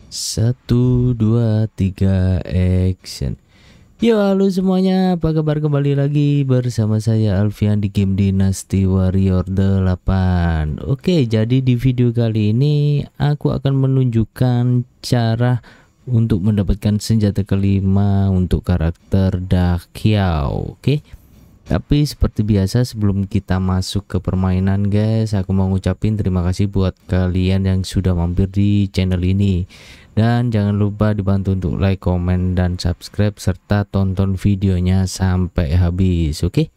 Satu, dua, tiga, action. Yo, halo semuanya, apa kabar? Kembali lagi bersama saya Alfian di game Dynasty Warrior 8. Oke, jadi di video kali ini aku akan menunjukkan cara untuk mendapatkan senjata kelima untuk karakter Da Qiao. Oke, tapi seperti biasa sebelum kita masuk ke permainan guys, aku mau ngucapin terima kasih buat kalian yang sudah mampir di channel ini. Dan jangan lupa dibantu untuk like, komen, dan subscribe serta tonton videonya sampai habis, oke?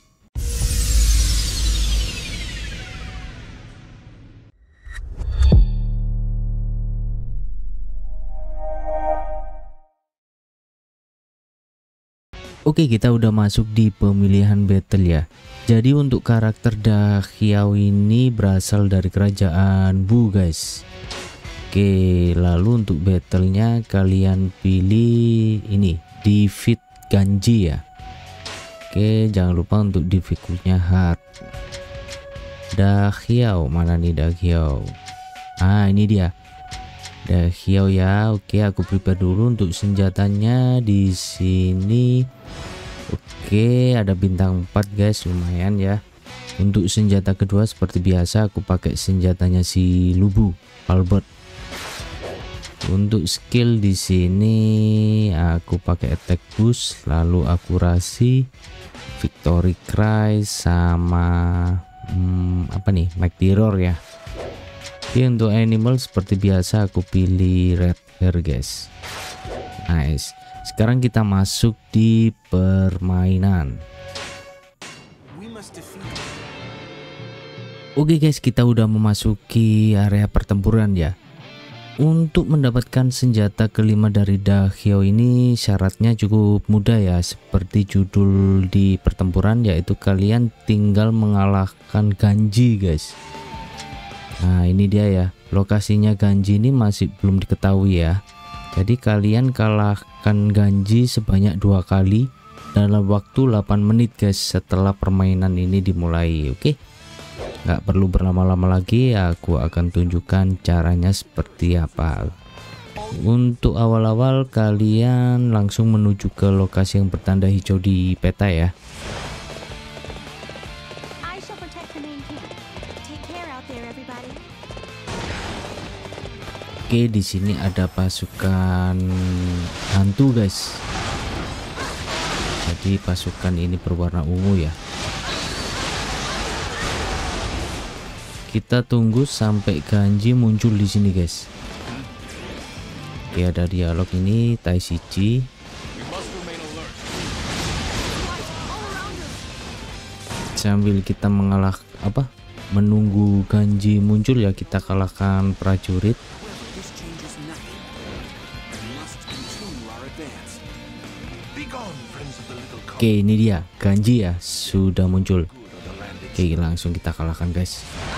Oke, kita udah masuk di pemilihan battle ya. Jadi untuk karakter Da Qiao ini berasal dari kerajaan Bu guys. Oke, lalu untuk battlenya kalian pilih ini, defeat Ganji ya. Oke, jangan lupa untuk difficultnya hard. Da Qiao, mana nih Da Qiao? Ah, ini dia Da Qiao ya. Oke, aku prepare dulu untuk senjatanya di sini. Oke, ada bintang 4 guys, lumayan ya. Untuk senjata kedua seperti biasa aku pakai senjatanya si Lubu Albert. Untuk skill di sini aku pakai attack boost, lalu akurasi, victory cry, sama apa nih, mic terror ya. Oke, untuk animal seperti biasa aku pilih red hair guys. Nice. Sekarang kita masuk di permainan. Oke guys, kita udah memasuki area pertempuran ya. Untuk mendapatkan senjata kelima dari Da Qiao ini syaratnya cukup mudah ya, seperti judul di pertempuran, yaitu kalian tinggal mengalahkan Ganji guys. Nah ini dia ya, lokasinya Ganji ini masih belum diketahui ya. Jadi kalian kalahkan Ganji sebanyak 2 kali dalam waktu 8 menit guys setelah permainan ini dimulai. Oke, nggak perlu berlama-lama lagi, aku akan tunjukkan caranya seperti apa. Untuk awal-awal kalian langsung menuju ke lokasi yang bertanda hijau di peta ya. Oke, di sini ada pasukan hantu guys. Jadi pasukan ini berwarna ungu ya. Kita tunggu sampai Ganji muncul di sini guys. Oke, ada dialog ini Tai Shichi. Sambil kita menunggu Ganji muncul ya, kita kalahkan prajurit. Oke, ini dia Ganji ya, sudah muncul. Oke, langsung kita kalahkan guys.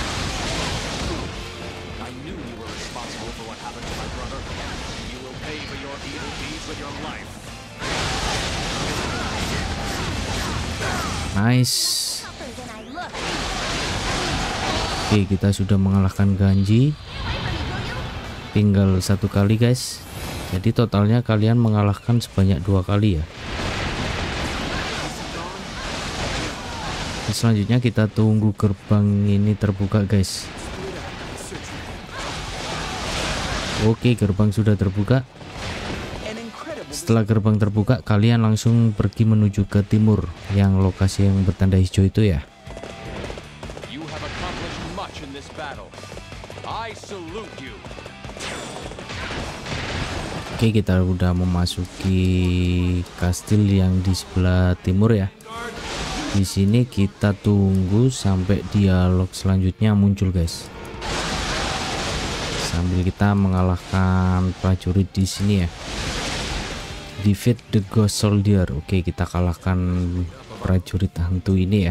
Nice. Oke, kita sudah mengalahkan Ganji. Tinggal 1 kali guys. Jadi totalnya kalian mengalahkan sebanyak 2 kali ya. Selanjutnya kita tunggu gerbang ini terbuka guys. Oke, gerbang sudah terbuka. Setelah gerbang terbuka, kalian langsung pergi menuju ke timur, yang lokasi yang bertanda hijau itu ya. Oke, kita udah memasuki kastil yang di sebelah timur ya. Di sini kita tunggu sampai dialog selanjutnya muncul guys. Sambil kita mengalahkan prajurit di sini ya. Defeat the Ghost Soldier. Oke, kita kalahkan prajurit hantu ini ya.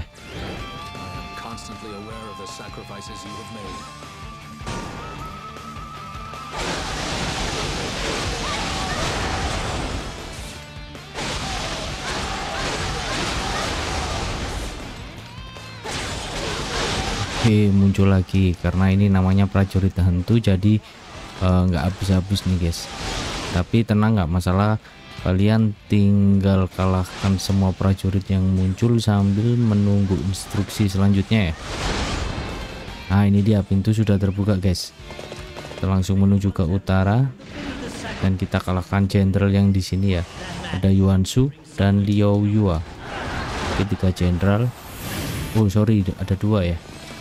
Oke, muncul lagi karena ini namanya prajurit hantu, jadi nggak habis-habis nih guys. Tapi tenang, nggak masalah, kalian tinggal kalahkan semua prajurit yang muncul sambil menunggu instruksi selanjutnya ya. Nah ini dia, pintu sudah terbuka guys. Kita langsung menuju ke utara dan kita kalahkan jenderal yang di sini ya. Ada Yuan Shu dan Liao Yua. Oke, 3 jenderal. Oh sorry, ada 2 ya.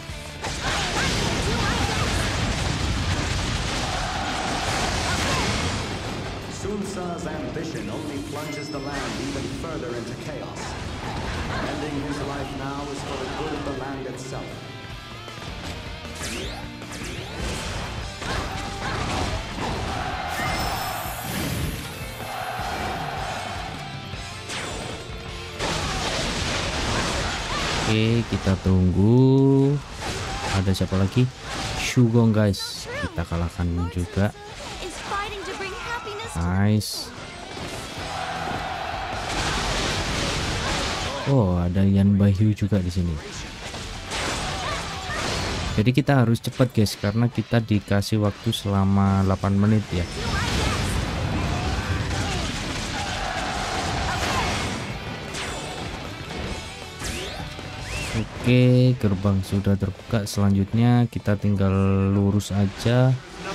Sun Tzu's ambition only plunges the land even further into chaos. Ending his life now is for the good of the land itself. Oke, kita tunggu. Ada siapa lagi? Shugong guys. Kita kalahkan juga. Nice. Oh, ada Yan Baihyu juga di sini. Jadi kita harus cepat guys, karena kita dikasih waktu selama 8 menit ya. Oke, gerbang sudah terbuka. Selanjutnya kita tinggal lurus aja.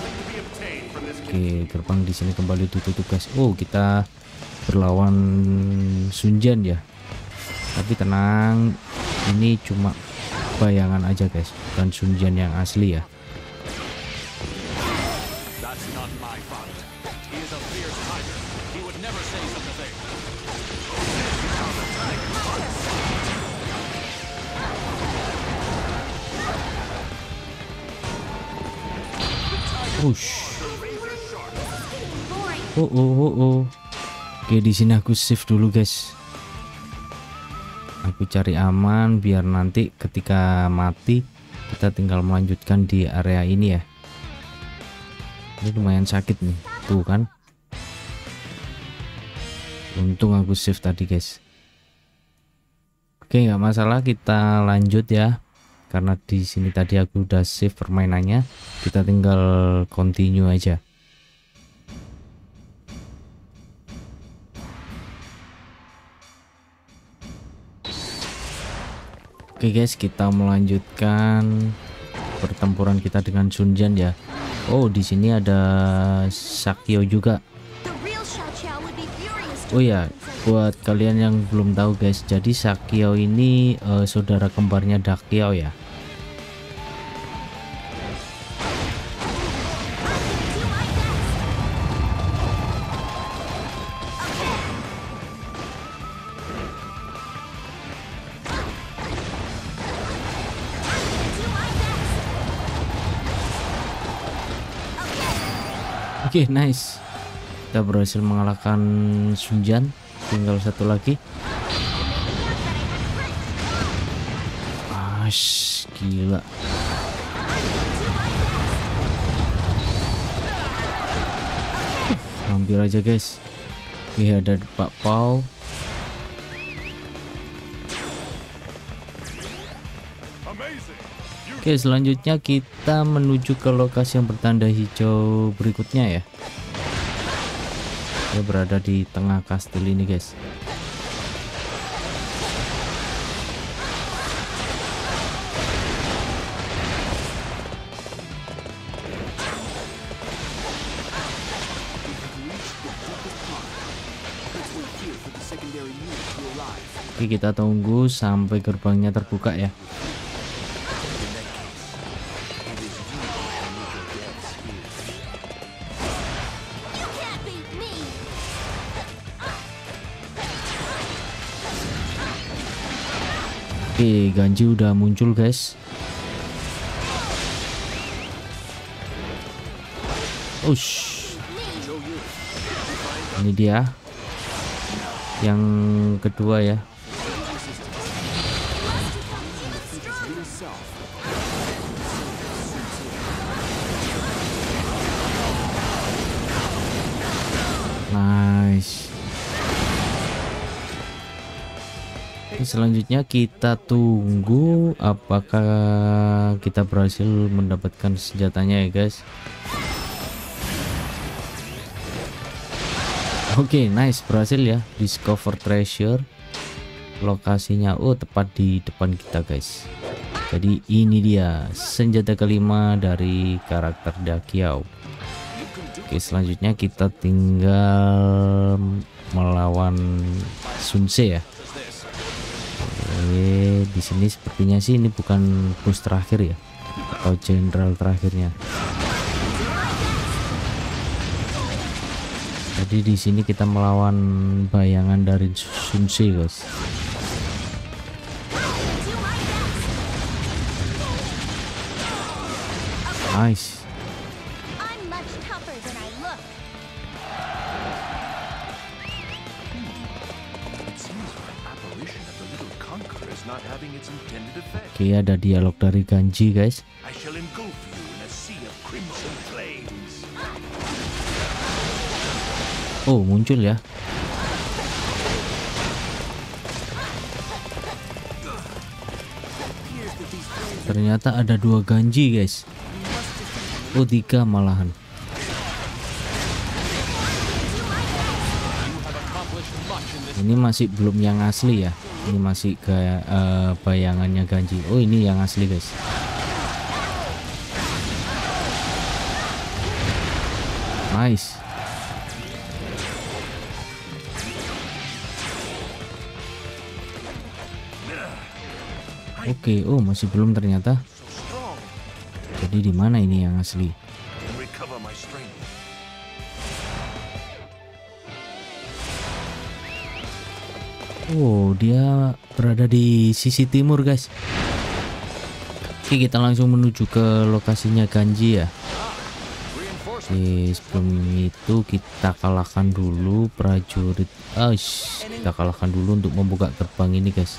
Oke, gerbang di sini kembali ditutup guys. Oh, kita berlawan Sun Jian ya. Tapi tenang, ini cuma bayangan aja guys, bukan Sun Jian yang asli ya. Oh. Oke, di sini aku save dulu guys. Aku cari aman biar nanti ketika mati kita tinggal melanjutkan di area ini ya. Ini lumayan sakit nih, tuh kan. Untung aku save tadi guys. Oke, nggak masalah, kita lanjut ya. Karena di sini tadi aku udah save permainannya, kita tinggal continue aja. Oke guys, kita melanjutkan pertempuran kita dengan Sun Jian ya. Oh, di sini ada Sakyo juga. Oh ya, buat kalian yang belum tahu guys, jadi Sakyo ini saudara kembarnya Dakiao ya. Oke, nice. Kita berhasil mengalahkan Sun Jian. Tinggal satu lagi. Gila. Hampir aja guys. Oke, ada Pak Pao. Oke, selanjutnya kita menuju ke lokasi yang bertanda hijau berikutnya ya. Dia berada di tengah kastil ini guys. Oke, kita tunggu sampai gerbangnya terbuka ya. Oke, Ganji udah muncul guys. Ush. Ini dia yang kedua ya. Nice. Selanjutnya kita tunggu apakah kita berhasil mendapatkan senjatanya ya guys. Oke, nice, berhasil ya. Discover treasure. Lokasinya tepat di depan kita guys. Jadi ini dia senjata kelima dari karakter Dakiao. Oke, selanjutnya kita tinggal melawan Sunse ya. Oke, di sini sepertinya sih ini bukan bos terakhir ya, atau jenderal terakhirnya. Jadi di sini kita melawan bayangan dari Sunse guys. Nice. Oke, ada dialog dari Ganji guys. Oh, muncul ya. Ternyata ada 2 Ganji guys. Oh, 3 malahan. Ini masih belum yang asli ya. Ini masih kayak bayangannya Ganji. Oh, ini yang asli guys. Nice. Oke, oh masih belum ternyata. Jadi di mana ini yang asli? Oh, dia berada di sisi timur guys. Oke, kita langsung menuju ke lokasinya Ganji ya. Oke, sebelum itu kita kalahkan dulu prajurit. Kita kalahkan dulu untuk membuka gerbang ini guys.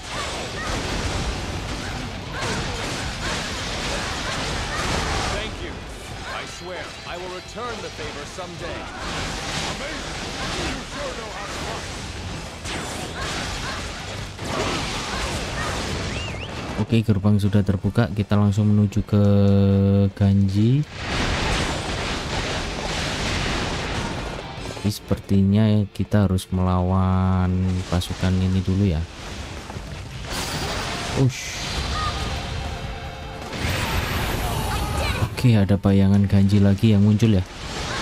Oke, gerbang sudah terbuka. Kita langsung menuju ke Ganji. Tapi sepertinya kita harus melawan pasukan ini dulu ya. Oke, ada bayangan Ganji lagi yang muncul ya.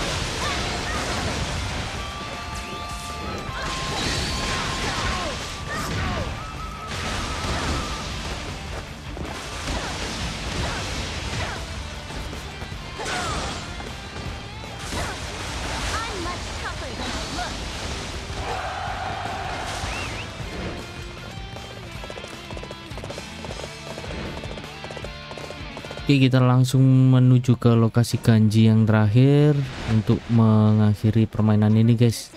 Oke, kita langsung menuju ke lokasi Ganji yang terakhir untuk mengakhiri permainan ini guys.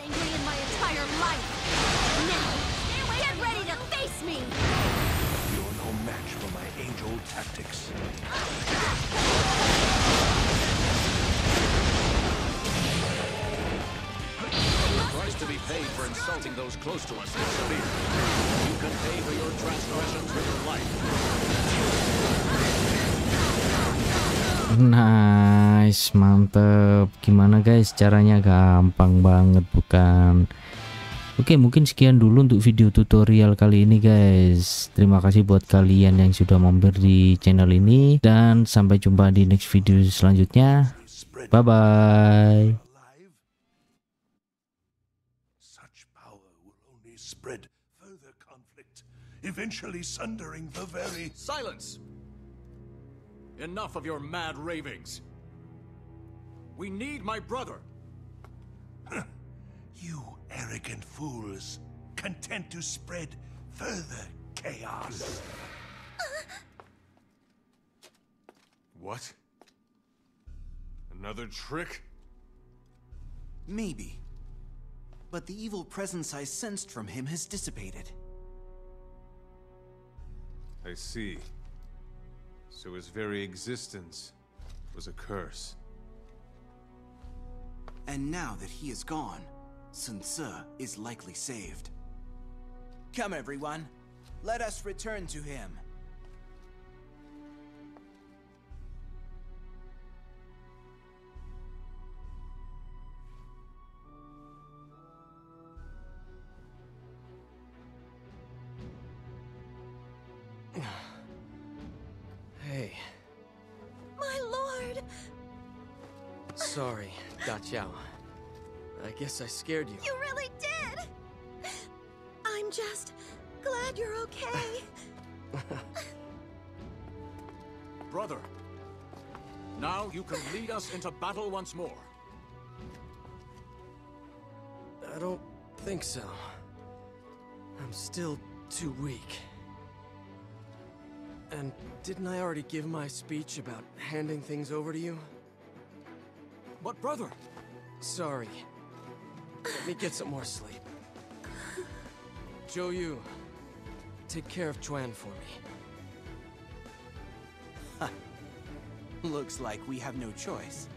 Nice, mantep. Gimana guys caranya? Gampang banget bukan? Oke, mungkin sekian dulu untuk video tutorial kali ini guys. Terima kasih buat kalian yang sudah mampir di channel ini, dan sampai jumpa di next video selanjutnya. Bye bye. Silence! Enough of your mad ravings. We need my brother. You arrogant fools, content to spread further chaos. What? Another trick? Maybe. But the evil presence I sensed from him has dissipated. I see. So his very existence was a curse. And now that he is gone, Sun Ce is likely saved. Come everyone, let us return to him. Sorry, Da Qiao. I guess I scared you. You really did! I'm just glad you're okay. Brother, now you can lead us into battle once more. I don't think so. I'm still too weak. And didn't I already give my speech about handing things over to you? But brother... Sorry. Let me get some more sleep. Zhou Yu, take care of Chuan for me. Looks like we have no choice.